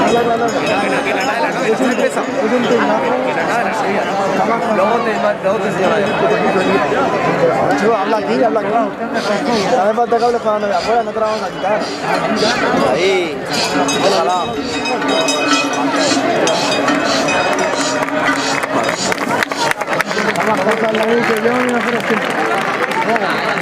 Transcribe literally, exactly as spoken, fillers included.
habla, habla, habla. Que no, que no, que no, nada, no, que no se pesa. Es un tema. Que no, nada, no. Luego te, luego te enseño la Chico, habla aquí, habla aquí. No hace falta que hables con la novia afuera, no te la vamos a quitar. ahí, ojalá. Vamos a pasar la luz que yo y no hacer el tiempo.